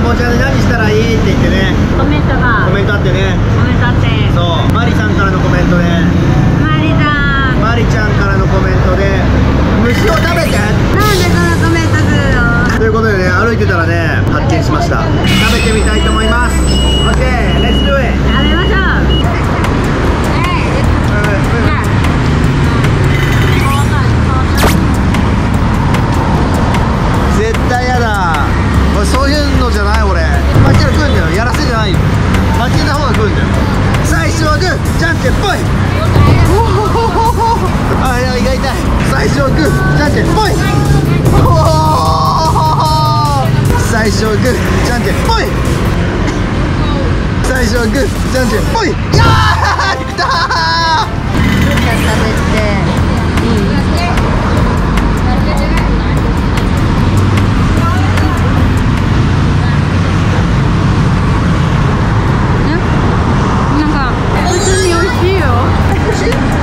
ンボジアで何したらいいって言ってね、 コメントが。 コメントあってね。 コメントあって。 そう、マリさんからのコメントで、 マリさん。 マリちゃんからのコメントで、虫を食べてなんでそのコメントするの？ ということでね、歩いてたらね、発見しました。食べてみたいと思います。 OK、レッツドゥイ。 食べましょう。 絶対やだ。俺そういうのじゃない。俺マッチが来るんだよ。やらせじゃないよ。マッチの方が来るんだよ。最初はグーじゃんけんぽい。あ、いや胃が痛い。最初はグーじゃんけんぽい。最初はグーじゃんけんぽい。最初はグーじゃんけんぽい。やー来たー。 食べて。なんか普通に美味しいよ。 美味しい？